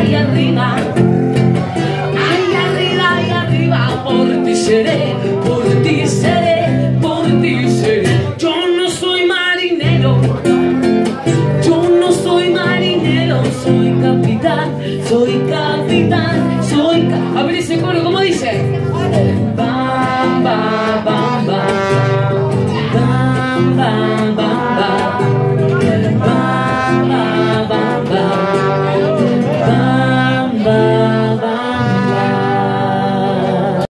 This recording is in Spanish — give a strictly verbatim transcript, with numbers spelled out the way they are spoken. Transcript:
ahí arriba, ahí arriba, ahí arriba, por ti seré, por ti seré, por ti seré. Yo no soy marinero, yo no soy marinero, soy capitán, soy capitán, soy ca... A ver ese coro, ¿cómo dice? Bam, bam, bam, bam.